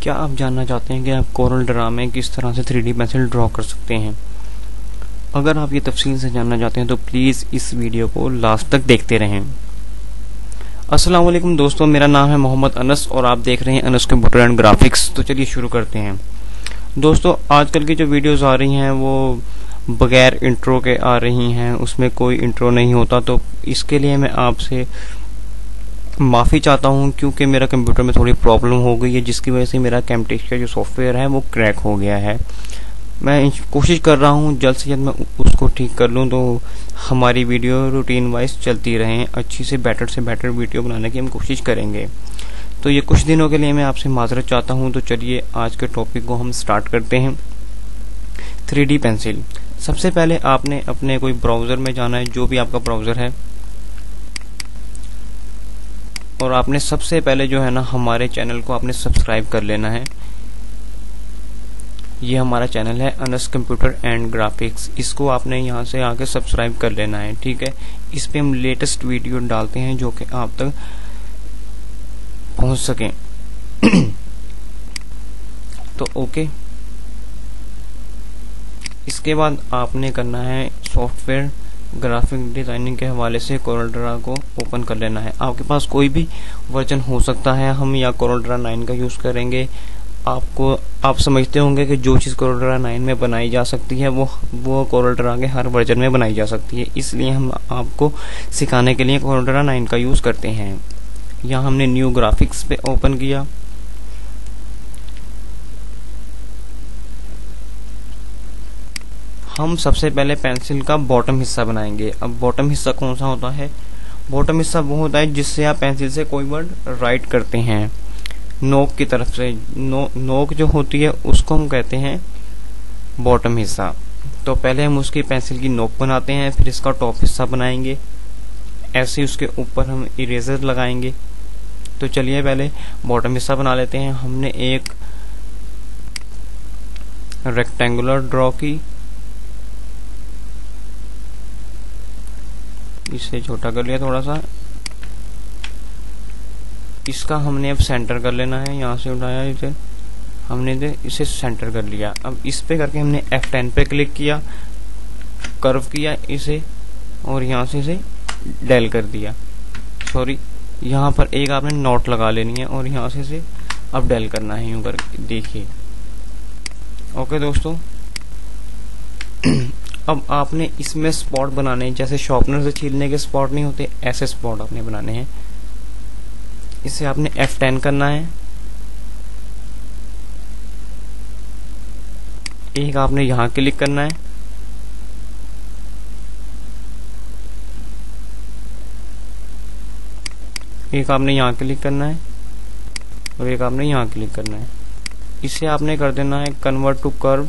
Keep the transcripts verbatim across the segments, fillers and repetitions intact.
क्या आप जानना चाहते हैं कि आप कोरल ड्रा में किस तरह से थ्री डी पेंसिल ड्रॉ कर सकते हैं? अगर आप ये तफसील से जानना चाहते हैं तो प्लीज़ इस वीडियो को लास्ट तक देखते रहें। अस्सलाम वालेकुम दोस्तों, मेरा नाम है मोहम्मद अनस और आप देख रहे हैं अनस कंप्यूटर एंड ग्राफिक्स। तो चलिए शुरू करते हैं। दोस्तों, आजकल की जो वीडियोस आ रही हैं वो बगैर इंट्रो के आ रही हैं, उसमें कोई इंट्रो नहीं होता। तो इसके लिए मैं आपसे माफ़ी चाहता हूं, क्योंकि मेरा कंप्यूटर में थोड़ी प्रॉब्लम हो गई है, जिसकी वजह से मेरा कैमटेक्स्ट जो सॉफ्टवेयर है वो क्रैक हो गया है। मैं कोशिश कर रहा हूं जल्द से जल्द मैं उसको ठीक कर लूं, तो हमारी वीडियो रूटीन वाइज चलती रहें। अच्छी से बेटर से बेटर वीडियो बनाने की हम कोशिश करेंगे। तो ये कुछ दिनों के लिए मैं आपसे माजरत चाहता हूं। तो चलिए आज के टॉपिक को हम स्टार्ट करते हैं। Three D pencil. सबसे पहले आपने अपने कोई ब्राउज़र में जाना है, जो भी आपका ब्राउज़र है, और आपने सबसे पहले जो है ना हमारे चैनल को आपने सब्सक्राइब कर लेना है। ये हमारा चैनल है अनस कंप्यूटर एंड ग्राफिक्स, इसको आपने यहाँ से आके सब्सक्राइब कर लेना है, ठीक है। इस पे हम लेटेस्ट वीडियो डालते हैं जो कि आप तक पहुंच सकें। तो ओके, इसके बाद आपने करना है सॉफ्टवेयर ग्राफिक डिजाइनिंग के हवाले से कोरल ड्रा को ओपन कर लेना है। आपके पास कोई भी वर्जन हो सकता है, हम या कोरल ड्रा नाइन का यूज करेंगे। आपको आप समझते होंगे कि जो चीज़ कोरल ड्रा नाइन में बनाई जा सकती है वो वो कोरल ड्रा के हर वर्जन में बनाई जा सकती है, इसलिए हम आपको सिखाने के लिए कोरल ड्रा नाइन का यूज करते हैं। यहाँ हमने न्यू ग्राफिक्स पे ओपन किया। हम सबसे पहले पेंसिल का बॉटम हिस्सा बनाएंगे। अब बॉटम हिस्सा कौन सा होता है? बॉटम हिस्सा वो होता है जिससे आप पेंसिल से कोई वर्ड राइट करते हैं, नोक की तरफ से। नो, नोक जो होती है उसको हम कहते हैं बॉटम हिस्सा। तो पहले हम उसकी पेंसिल की नोक बनाते हैं, फिर इसका टॉप हिस्सा बनाएंगे। ऐसे उसके ऊपर हम इरेजर लगाएंगे। तो चलिए पहले बॉटम हिस्सा बना लेते हैं। हमने एक रेक्टेंगुलर ड्रॉ की, इसे छोटा कर लिया थोड़ा सा। इसका हमने अब सेंटर कर लेना है। यहाँ से उठाया इसे, हमने दे इसे सेंटर कर लिया। अब इस पे करके हमने एफ टेन पे क्लिक किया, कर्व किया इसे, और यहाँ से इसे डेल कर दिया। सॉरी, यहाँ पर एक आपने नोट लगा लेनी है और यहाँ से इसे अब डेल करना है, यूं करके देखिए। ओके दोस्तों, अब आपने इसमें स्पॉट बनाने हैं, जैसे शॉर्पनर से छीलने के स्पॉट नहीं होते, ऐसे स्पॉट आपने बनाने हैं। इसे आपने एफ टेन करना है। एक आपने यहां क्लिक करना है, एक आपने यहां क्लिक करना है, और एक आपने यहां क्लिक करना है। इसे आपने कर देना है कन्वर्ट टू कर्व।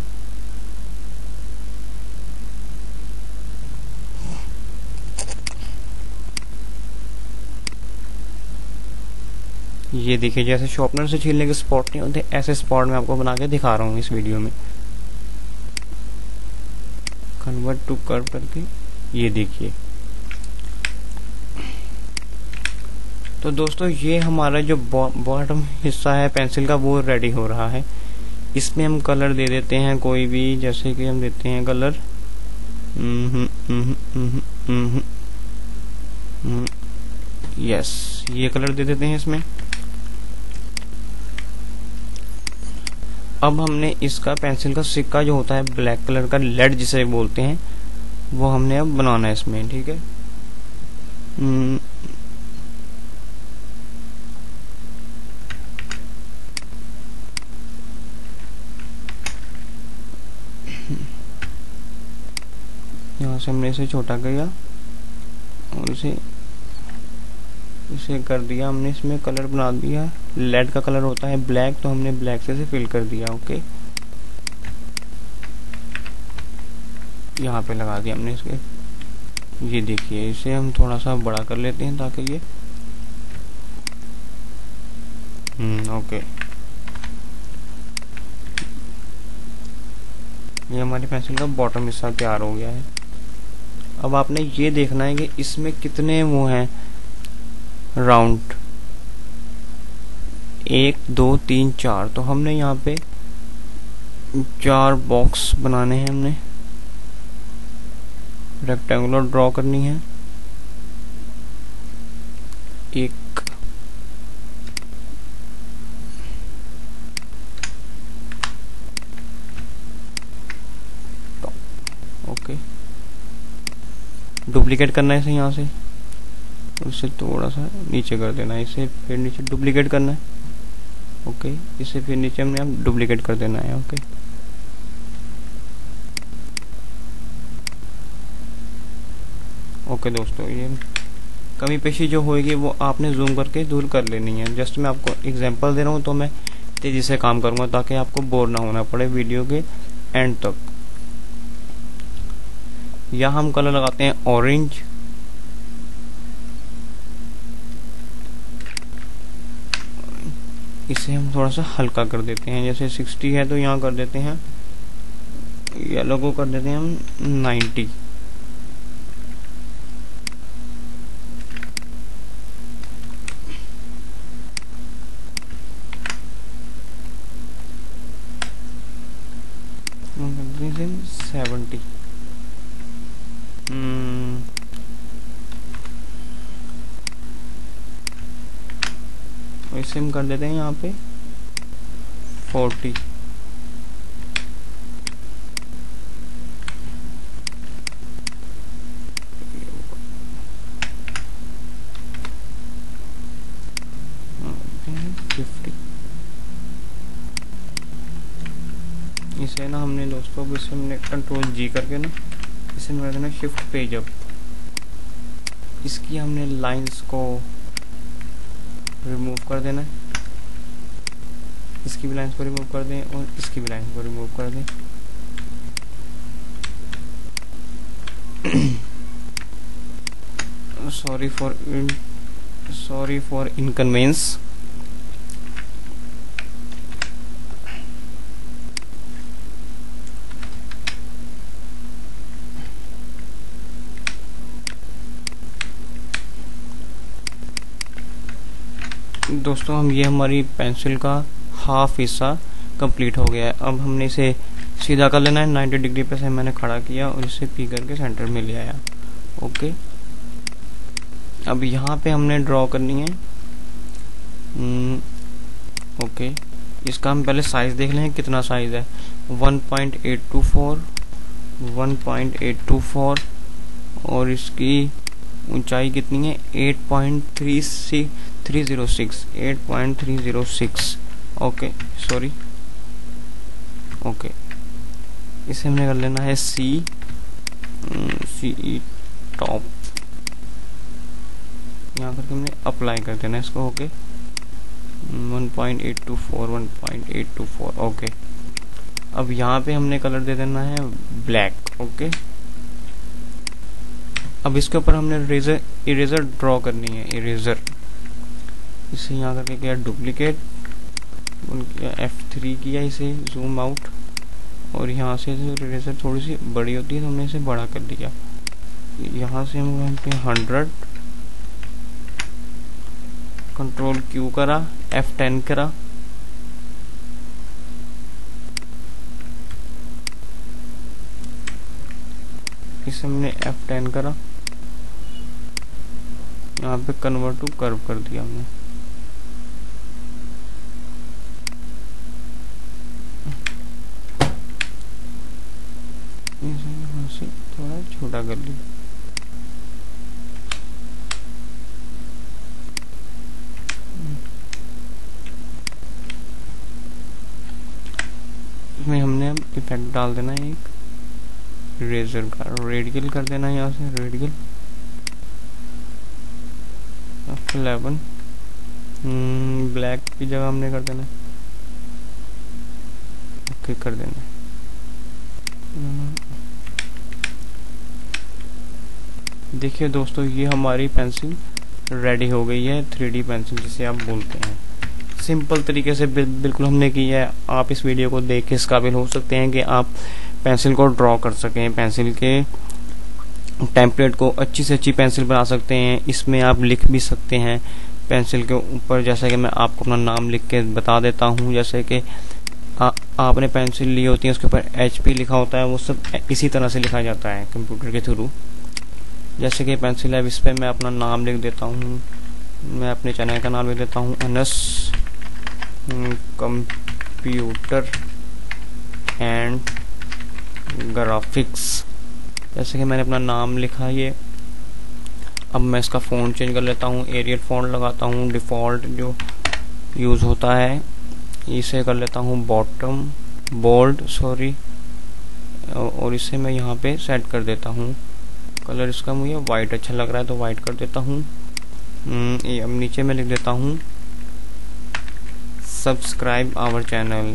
ये देखिए, जैसे शॉर्पनर से छीलने के स्पॉट नहीं होते, ऐसे स्पॉट मैं आपको बना के दिखा रहा हूँ इस वीडियो में। कन्वर्ट टू कर्व करके ये देखिए। तो दोस्तों, ये हमारा जो बॉटम हिस्सा है पेंसिल का वो रेडी हो रहा है। इसमें हम कलर दे देते हैं कोई भी, जैसे कि हम देते हैं कलर यस, ये कलर दे देते हैं इसमें। अब हमने इसका पेंसिल का सिक्का जो होता है ब्लैक कलर का, लेड जिसे बोलते हैं, वो हमने अब बनाना है इसमें, ठीक है। यहाँ से हमने इसे छोटा किया और इसे इसे कर दिया हमने, इसमें कलर बना दिया। लेड का कलर होता है ब्लैक, तो हमने ब्लैक से, से फिल कर दिया। ओके, यहाँ पे लगा दिया हमने इसके। ये देखिए, इसे हम थोड़ा सा बड़ा कर लेते हैं ताकि ये हम्म ओके, ये हमारी पेंसिल का बॉटम हिस्सा तैयार हो गया है। अब आपने ये देखना है कि इसमें कितने वो हैं राउंड। एक दो तीन चार, तो हमने यहाँ पे चार बॉक्स बनाने हैं, हमने रेक्टेंगुलर ड्रॉ करनी है। एक ओके, डुप्लीकेट करना है इसे यहाँ से, इसे थोड़ा सा नीचे कर देना है, इसे फिर नीचे डुप्लीकेट करना है। ओके, इसे फिर नीचे हमने अब डुप्लीकेट कर देना है। ओके, ओके दोस्तों, ये कमी पेशी जो होगी वो आपने जूम करके दूर कर लेनी है। जस्ट मैं आपको एग्जांपल दे रहा हूँ, तो मैं तेजी से काम करूँगा ताकि आपको बोर ना होना पड़े वीडियो के एंड तक। यहाँ हम कलर लगाते हैं ऑरेंज, इसे हम थोड़ा सा हल्का कर देते हैं, जैसे साठ है तो यहाँ कर देते हैं येलो को कर देते हैं हम नब्बे। सेवेंटी इसे हम कर देते हैं यहाँ पे फोर्टी। फिफ्टी। इसे ना हमने दोस्तों इसे हमने कंट्रोल जी करके ना इसे कर देना शिफ्ट पेज अप। इसकी हमने लाइंस को रिमूव कर देना है, इसकी भी लाइंस को रिमूव कर दें और इसकी भी लाइंस को रिमूव कर दें। Sorry for sorry for inconvenience. दोस्तों हम ये हमारी पेंसिल का हाफ हिस्सा कंप्लीट हो गया है। अब हमने इसे सीधा कर लेना है, नब्बे डिग्री पे से मैंने खड़ा किया और इसे पी करके सेंटर में ले आया। ओके, अब यहाँ पे हमने ड्रॉ करनी है। ओके, इसका हम पहले साइज देख लें कितना साइज है। One point eight two four, one point eight two four और इसकी ऊंचाई कितनी है eight point three zero six, eight point three zero six. Okay sorry, okay इसे हमने कर लेना है सी सी टॉप, यहाँ करके हमने अप्लाई कर देना है इसको। Okay, one point eight two four, one point eight two four. Okay, अब यहाँ पे हमने कलर दे देना है ब्लैक। ओके, अब इसके ऊपर हमने इरेजर इरेजर ड्रॉ करनी है, इरेजर। इसे यहाँ करके किया डुप्लीकेट, किया एफ थ्री किया, इसे जूम आउट और यहाँ से इरेजर थोड़ी सी बड़ी होती है तो हमने इसे बड़ा कर दिया। यहाँ से हम यहाँ पे हंड्रेड, कंट्रोल क्यू करा, एफ टेन करा, इसे हमने एफ टेन करा, यहाँ पे कन्वर्ट टू कर्व कर दिया हमने। यहाँ से थोड़ा छोटा कर लिया। इसमें हमने अब इफेक्ट डाल देना है एक इरेजर का, रेडियल कर देना है यहाँ से, रेडियल इलेवन, ब्लैक की जगह हमने कर देना है, ओके कर देना है। देखिए दोस्तों, ये हमारी पेंसिल रेडी हो गई है, थ्री डी पेंसिल जिसे आप बोलते हैं। सिंपल तरीके से बिल, बिल्कुल हमने की है। आप इस वीडियो को देख के इस काबिल हो सकते हैं कि आप पेंसिल को ड्रॉ कर सकें, पेंसिल के टेम्पलेट को अच्छी से अच्छी पेंसिल बना सकते हैं। इसमें आप लिख भी सकते हैं, पेंसिल के ऊपर जैसे कि मैं आपको अपना नाम लिख के बता देता हूँ। जैसे कि आ, आपने पेंसिल ली होती है, उसके ऊपर एच पी लिखा होता है, वो सब इसी तरह से लिखा जाता है कंप्यूटर के थ्रू। जैसे कि पेंसिल है, इस पर मैं अपना नाम लिख देता हूँ। मैं अपने चैनल का नाम लिख देता हूँ, अनस कंप्यूटर एंड ग्राफिक्स। जैसे कि मैंने अपना नाम लिखा ये। अब मैं इसका फ़ॉन्ट चेंज कर लेता हूँ, एरियल फ़ॉन्ट लगाता हूँ, डिफ़ॉल्ट जो यूज़ होता है इसे कर लेता हूँ बॉटम बोल्ड सॉरी, और इसे मैं यहाँ पे सेट कर देता हूँ। कलर इसका मुझे वाइट अच्छा लग रहा है तो वाइट कर देता हूँ। ये अब नीचे मैं लिख देता हूँ subscribe our channel,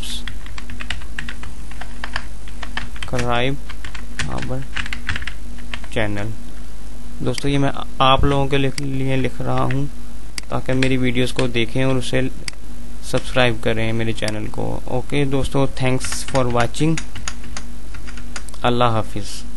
subscribe our channel. दोस्तों ये मैं आप लोगों के लिए लिख रहा हूँ ताकि मेरी वीडियोस को देखें और उसे सब्सक्राइब करें मेरे चैनल को। ओके दोस्तों, थैंक्स फॉर वाचिंग। अल्लाह हाफिज़।